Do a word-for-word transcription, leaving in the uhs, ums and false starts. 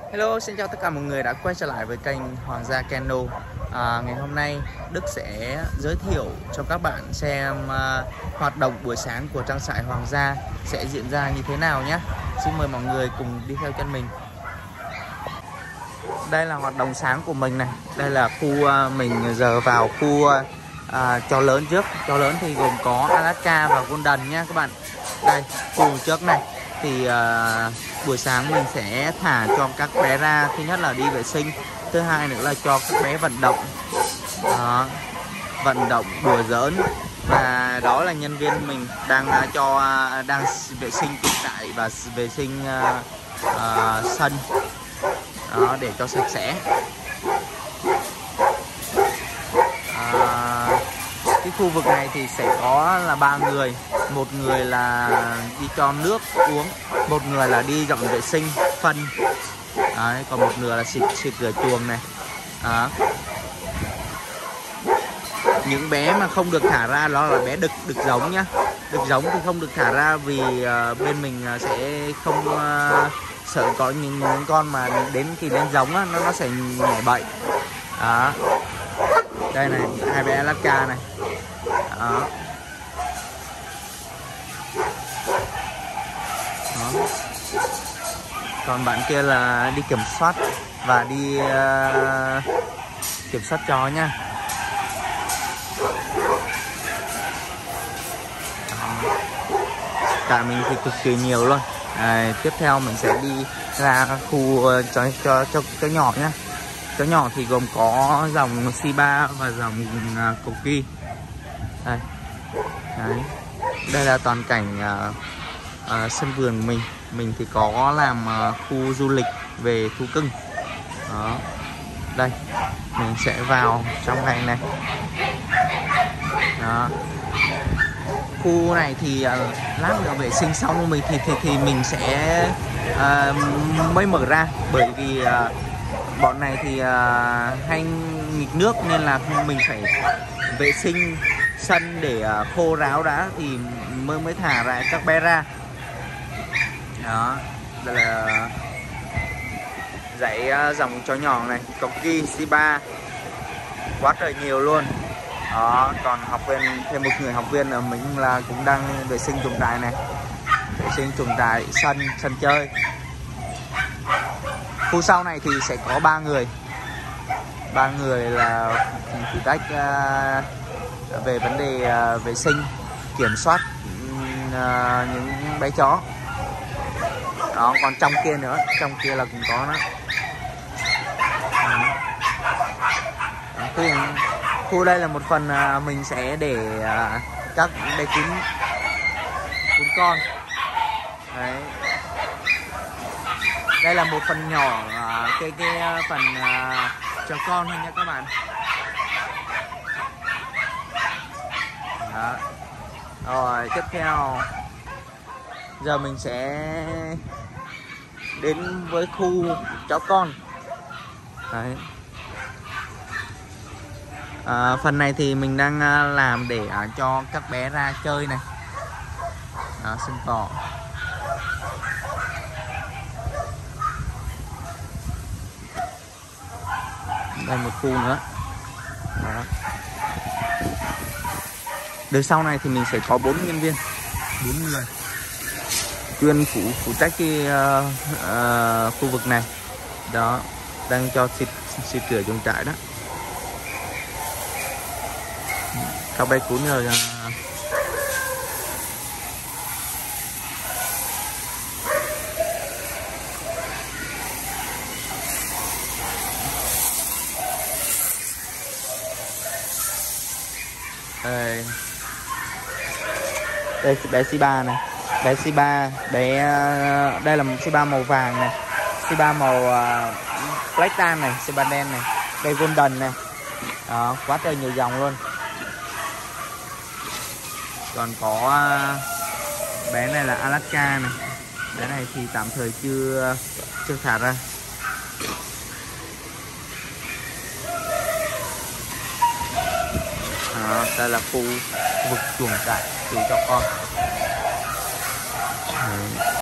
Hello, xin chào tất cả mọi người đã quay trở lại với kênh Hoàng Gia Kennel. à, Ngày hôm nay Đức sẽ giới thiệu cho các bạn xem uh, hoạt động buổi sáng của trang trại Hoàng Gia sẽ diễn ra như thế nào nhé. Xin mời mọi người cùng đi theo chân mình. Đây là hoạt động sáng của mình này. Đây là khu uh, mình giờ vào khu uh, chó lớn trước. Chó lớn thì gồm có Alaska và Golden nhé các bạn. Đây, khu trước này thì uh, buổi sáng mình sẽ thả cho các bé ra. Thứ nhất là đi vệ sinh, thứ hai nữa là cho các bé vận động. Đó, vận động đùa giỡn. Và đó là nhân viên mình đang uh, cho uh, đang vệ sinh chuồng trại và vệ sinh uh, uh, sân đó, để cho sạch sẽ. À, cái khu vực này thì sẽ có là ba người, một người là đi cho nước uống, một người là đi dọn vệ sinh phân. Đấy, còn một người là xịt xịt rửa chuồng này. Đó. Những bé mà không được thả ra đó là bé đực đực giống nhá. Đực giống thì không được thả ra vì uh, bên mình sẽ không uh, sợ có những, những con mà đến khi lên giống á, nó nó sẽ nhảy bệnh. Đó. Đây này, hai bé Alaska này. Đó. Đó. Còn bạn kia là đi kiểm soát và đi uh, kiểm soát chó nha. Đó. Cả mình thì cực kỳ nhiều luôn. À, tiếp theo mình sẽ đi ra khu cho cho cho chó nhỏ nhá. Chó nhỏ thì gồm có dòng Shiba và dòng uh, Koki. Đây. Đấy. Đây là toàn cảnh uh, uh, sân vườn của mình. Mình thì có làm uh, khu du lịch về thú cưng. Đó. Đây, mình sẽ vào trong này này. Đó. Khu này thì uh, lát nữa vệ sinh xong mình thì thì thì mình sẽ uh, mới mở ra, bởi vì uh, bọn này thì uh, hay nghịch nước nên là mình phải vệ sinh sân để uh, khô ráo đã thì mới mới thả lại các bé ra. Đó, đây là dãy uh, dòng chó nhỏ này, Koki, Shiba, quá trời nhiều luôn. Đó, còn học viên, thêm một người học viên ở mình là cũng đang vệ sinh chuồng trại này, vệ sinh chuồng trại, sân sân chơi. Khu sau này thì sẽ có ba người, ba người là phụ trách uh, về vấn đề uh, vệ sinh, kiểm soát uh, những bé chó. Đó, còn trong kia nữa, trong kia là cũng có đó. Đó, khu, khu đây là một phần uh, mình sẽ để uh, các bé cún cún con. Đấy. Đây là một phần nhỏ uh, cái cái phần uh, cho con thôi nha các bạn. Đó. Rồi tiếp theo giờ mình sẽ đến với khu chó con. Đấy. À, phần này thì mình đang làm để uh, cho các bé ra chơi này. Đó, sân cỏ. Đây một khu nữa. Đó. Đời sau này thì mình sẽ có bốn nhân viên, bốn người chuyên phụ phụ trách cái uh, uh, khu vực này. Đó, đang cho xịt xịt rửa chuồng trại đó. Các bé cún rồi. Uh, Đây, đây bé Shiba này, bé Shiba, bé đây là Shiba màu vàng này, Shiba màu uh, black tan này, Shiba đen này, đây Golden này. Đó, quá trời nhiều dòng luôn. Còn có uh, bé này là Alaska này, bé này thì tạm thời chưa chưa thả ra. Đó, đây là khu vực chuồng trại chuồng cho con. Đấy.